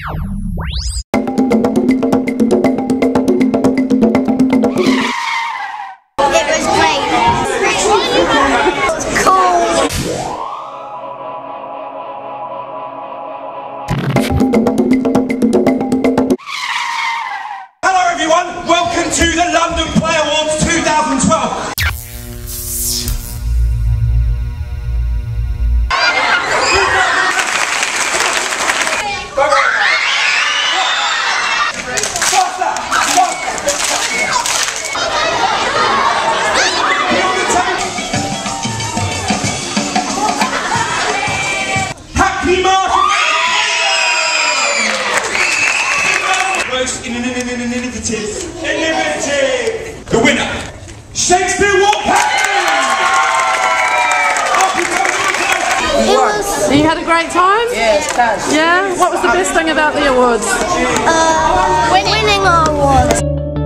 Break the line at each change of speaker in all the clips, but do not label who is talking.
Welcome to the London Play Awards 2012. Happy Martin! Most innovative. The winner, Shakespeare Walk.
You had a great time?
Yes, class.
Yeah? What was the best thing about the awards?
Winning our awards.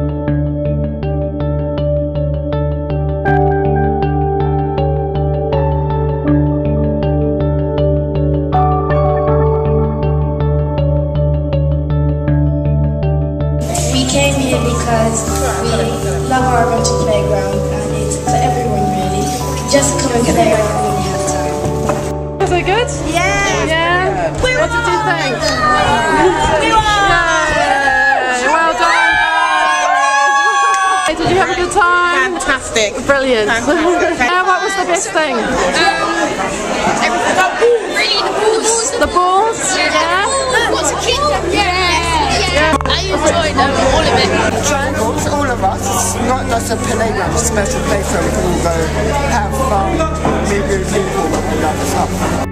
We came here because we love our adventure playground and it's for everyone really. Just come and play around when you have time.
Was it good?
Yeah.
Yeah? What did you think?
We won!
Yay! Well done! Did you have a good time?
Fantastic.
Brilliant. What was the best thing?
Everything. Really, the balls.
The balls? Yeah?
What's a kid? Yeah. I enjoyed all of it.
Triangles, all of us, not just a playground, it's a special place where we can all go have fun, meet new people and that stuff.